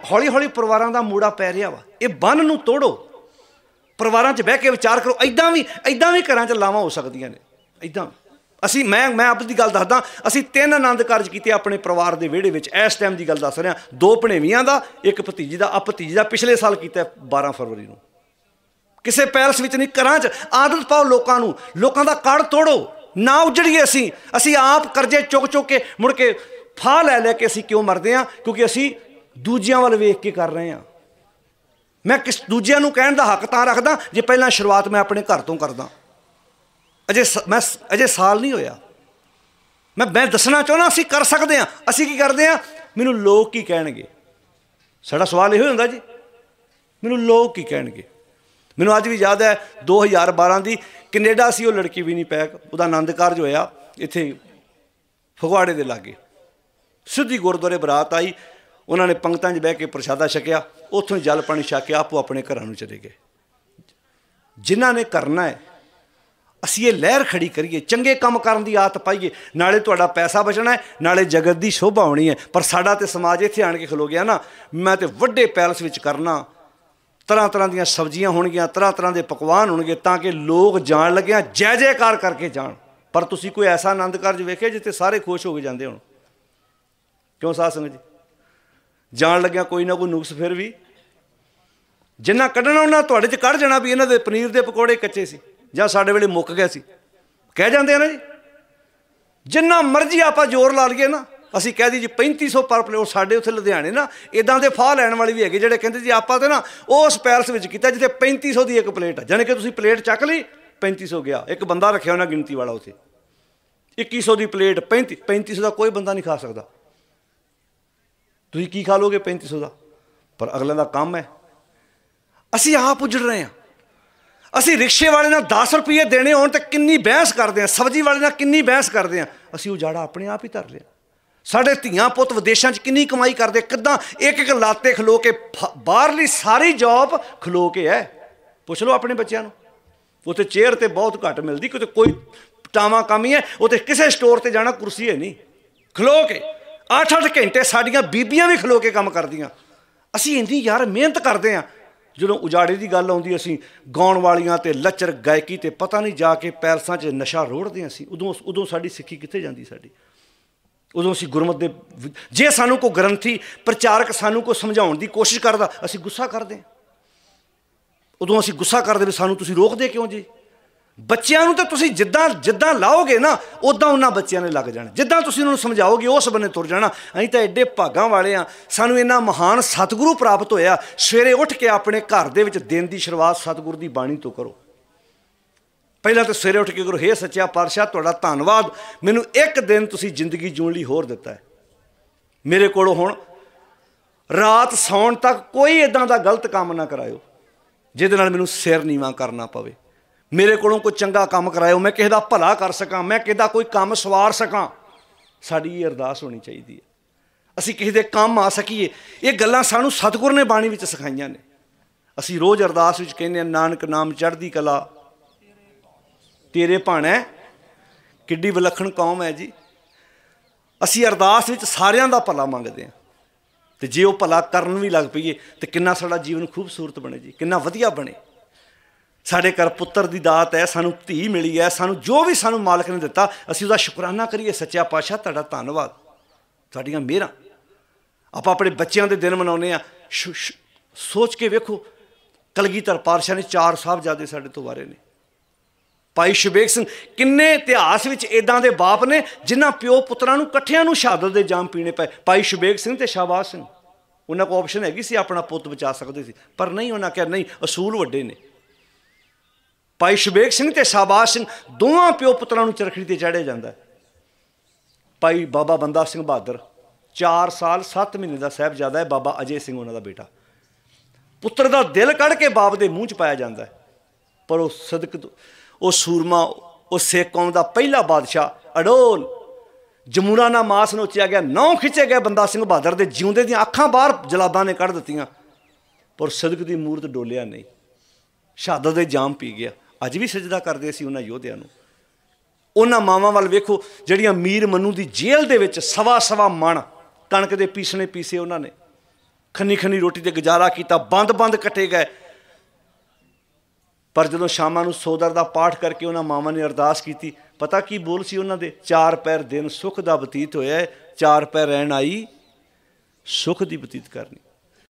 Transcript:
हौली हौली परिवारां दा मूड़ा पै रिहा वा। ये बन नूं तोड़ो, परिवारां च बह के विचार करो। इदां भी घरां च लावां हो सकदियां ने। इदां असी मैं आपदी गल दसदा, असी 3 आनंद कारज कीते अपने परिवार के विहड़े विच। इस टाइम की गल दस रहा, 2 भणेवियां दा, 1 भतीजी दा। भतीजी दा पिछले साल कीता 12 फरवरी नूं। किसी पैलस विच नहीं, घरां च आदत पाओ लोकां नूं, लोकां दा कड़ तोड़ो ना। उजड़िए असी आप करजे चुक चुक के मुड़ के फाह लै के असी क्यों मरदे हां? क्योंकि असी दूजियां वल वेख के कर रहे हैं। मैं किस दूजियां नूं कहण दा हक तां रखदा जे पहलां शुरुआत मैं अपने घर तो करदा। अजे साल नहीं होया, मैं दसना चाहना असी कर सकते हैं। असी की करते हैं? मैनू लोग की कहणगे? साडा सवाल यही होंदा जी, मैनू लोग की कहणगे? मैनू अज भी याद है 2012 की कनेडा सी, वो लड़की भी नहीं पैक, उसका आनंद कारज होया इत्थे फगवाड़े के लागे। सीधी गुरुद्वारे बरात आई, उन्होंने पंगतां च बह के प्रशादा छकिया, उत्थों जल पानी छक के आपो अपने घरां नूं चले गए। जिन्हां ने करना है असी ये लहर खड़ी करिए, चंगे काम करन दी आदत पाइए, नाले तुहाडा पैसा बचना है, नाले जगत की शोभा होनी है। पर साडा ते समाज इत्थे आण के खलो गया ना, मैं तो वड्डे पैलस विच करना, तरह तरह दी सब्जियां होणगियां, तरह तरह के पकवान होणगे, ताकि लोग जाण लगे जय जयकार करके जाण। पर तुसीं कोई ऐसा आनंद कारज वेखे जिथे सारे खुश हो के जाते होण? क्यों साध संगत जी? जाण लग्या कोई ना कोई नुक्स फिर भी जिन्ना कढ़ना उन्ना तुहाडे च कढ़ जाना भी इन्हां दे पनीर दे पकौड़े कच्चे सी जां साडे वेले मुक गए सी, कह जाते हैं ना जी। जिन्ना मर्जी आप जोर ला लीए ना, असी कह दी जी 3500 पर प्लेट। साडे उत्थे लुधियाने ना इदां दे फाह लैण वाले भी है जिहड़े कहंदे जी आपां ते ना उस पैलस विच कीता जिथे 3500 की एक प्लेट है, जाने कि तुसीं प्लेट चक ली 3500 गया। एक बंदा रखिया उन्हें गिनती वाला उत्थे, 2100 की प्लेट, 3500 का कोई बंदा नहीं खा सकता। तुसीं की खा लोगे 3500 का? पर अगले का काम है। असी आप उजड़ रहे हैं। असी रिक्शे वाले ने 10 रुपये देने होण ते किन्नी बहस करते हैं, सब्जी वाले ने किन्नी बहस करते हैं। असी उजाड़ा अपने आप ही धर लिया। साढ़े धीआं पुत विदेशों च किन्नी कमाई करते, किद्दां एक एक लाते खलो के, बाहरली सारी जॉब खलो के है। पुछ लो अपने बच्चों को, उत्थे चेयर तो बहुत घट मिलती, कितने कोई टावा काम ही है। उत्थे किसी स्टोर पर जाना कुर्सी है नहीं, खलो के 8-8 घंटे साड़ियाँ बीबियां भी खलो के काम करदियां। असी इन्नी यार मेहनत करते हैं। जो उजाड़े की गल आउंदी असी गाउण वालियां ते लचर गायकी ते पता नहीं जाके पैलसां च नशा रोड़दे असी। उदों साडी सिक्खी कित्थे जांदी साडी? उदों असी गुरमत दे जे सानू कोई ग्रंथी प्रचारक सानू को समझाउण दी कोशिश करदा असी गुस्सा करदे। उदों असी गुस्सा करदे भी सानू तुसीं रोकदे क्यों जी? बच्चों तो तुसीं जिद्दां जिद्दां लाओगे ना उदां उन्हां बच्चों ने लग जाना, जिद्दां तुसीं उन्हां नूं समझाओगे उस बन्ने तुर जाना। असीं तां एडे भागां वाले हाँ, सानू इन्ना महान सतगुरु प्राप्त होया। सवेरे उठ के अपने घर दे विच दिन की शुरुआत सतगुरु की बाणी तो करो। पहला तो सवेरे उठ के करो, हे सच्चा पातशाह तुहाडा धन्नवाद, मैनू एक दिन तुसीं जिंदगी जीण लई होर दिता है। मेरे कोलों हुण रात सौण तक कोई इदां दा गलत काम ना करायो जिहदे नाल मैनू सिर नीवां करना पवे। मेरे कोलों कोई चंगा काम कराओ, मैं किसी का भला कर सकां, मैं किसी का कोई काम सवार सकां। साडी ये अरदास होनी चाहिए है। असी किसी के काम आ सकीए। ये गल्लां सानू सतगुर ने बाणी विच सिखाईयां ने। असी रोज़ अरदास विच कहने नानक नाम चढ़दी कला तेरे भाणै, किड्डी विलखण कौम है जी। असी अरदास विच सारियां दा भला मंगदे हां, ते जे वो भला करन भी लग पईए तो किन्ना साडा जीवन खूबसूरत बने जी, किन्ना वधिया बने। साढ़े घर पुत्र की दात है, सानू धी मिली है, सानू जो भी सानू मालक ने दिता असी उसका शुकराना करिए। सच्चा पातशाह तुहाडा धन्नवाद, तुहाडीआं मेहरां। आप अपने बच्चों के दिन मनाउने आ, सोच के वेखो कलगीधर पातशाह ने 4 साहबजादे साडे तो वारे ने। भाई शबेग सिंह, किन्ने इतिहास विच इदां दे बाप ने जिन्हां प्यो पुत्रां नूं कट्ठियां नूं शहादत दे जाम पीने पे। भाई शबेग सिंह ते शाहबाज सिंह, उन्हां को ऑप्शन हैगी सी अपना पुत बचा सकते सी, पर नहीं, उन्हां कहा नहीं, असूल वड्डे ने। भाई शबेग सिंह ते शाहबाज सिंह दोवां प्यो पुत्रां नूं चरखड़ी ते चाढ़िया जांदा है। भाई बाबा बंदा सिंह बहादुर 4 साल 7 महीने का साहिबजादा है, बाबा अजय सिंह उन्हां दा बेटा। पुत्र का दिल कढ़ के बाप के मूँह च पाया जाता है, पर वह सदक वो सूरमा, वो सिख कौम का पहला बादशाह अडोल जमुना ना मास नोचिया गया, 9 खिंचे गए बंदा सिंह बहादुर के जिउंदे दी अखां बाहर जलादां ने कढ़ दित्तियां, पर सदक की मूरत डोलिया नहीं, शहादत दे जाम पी गया। अज भी सजदा करते सी उन्हां योधियां नूं। उन्हां मावां वल वेखो जिहड़ियां मीर मनु की जेल दे विच 1.25 मण कणक के पीसने पीसे उन्होंने, खन्नी खन्नी रोटी ते गुजारा किया, बंद बंद कटे गए। पर जदों शामां नूं सोदर दा पाठ करके उन्हां मावां ने अरदास की, पता की बोल सी उन्हां दे? 4 पैर दिन सुख दा बतीत होया, 4 पैर रैण आई सुख दी बतीत करनी।